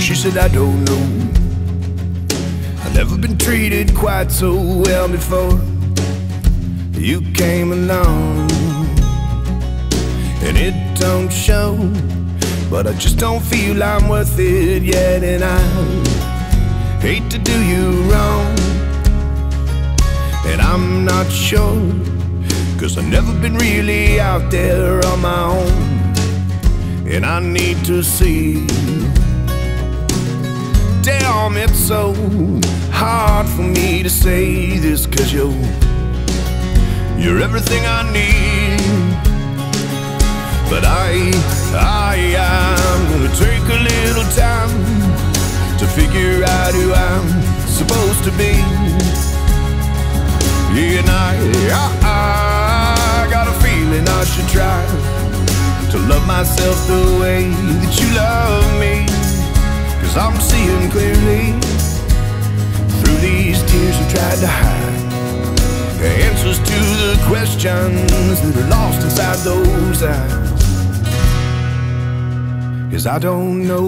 She said, I don't know, I've never been treated quite so well before. You came along, and it don't show, but I just don't feel I'm worth it yet. And I hate to do you wrong, and I'm not sure, 'cause I've never been really out there on my own. And I need to see. Damn, it's so hard for me to say this, 'cause you're everything I need. But I'm gonna take a little time to figure out who I'm supposed to be. Yeah, and I got a feeling I should try to love myself the way that you love me. 'Cause I'm seeing clearly through these tears I tried to hide, answers to the questions that are lost inside those eyes. 'Cause I don't know.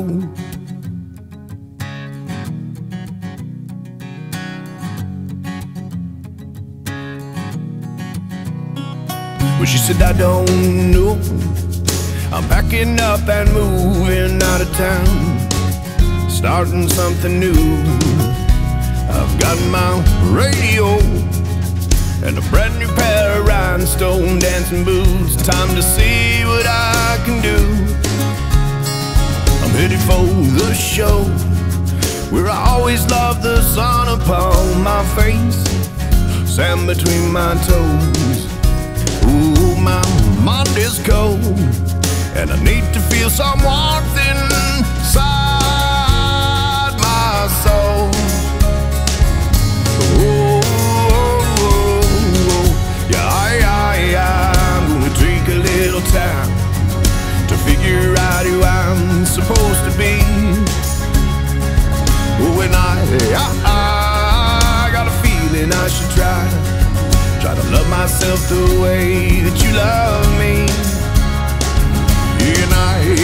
Well, she said, I don't know, I'm packing up and moving out of town, starting something new. I've got my radio and a brand new pair of rhinestone dancing boots. Time to see what I can do. I'm headed for the show where I always love the sun upon my face, sand between my toes. Ooh, my mind is cold, and I need to feel some warmth inside my soul. I'm gonna take a little time to figure out who I'm supposed to be. Oh, and I got a feeling I should try to love myself the way that you love me. And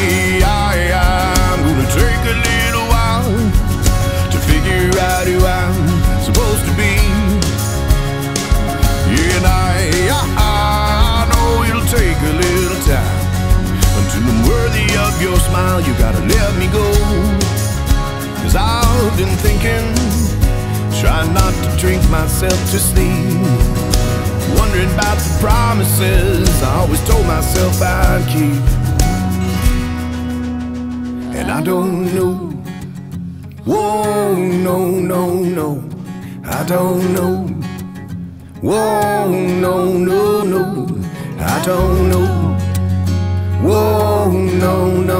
I'm gonna take a little while to figure out who I'm supposed to be. And I know it'll take a little time until I'm worthy of your smile. You gotta let me go, 'cause I've been thinking, trying not to drink myself to sleep, wondering about the promises I always told myself I'd keep. And I don't know, whoa, no, no, no, I don't know. Whoa, no, no, no, I don't know. Whoa, no, no,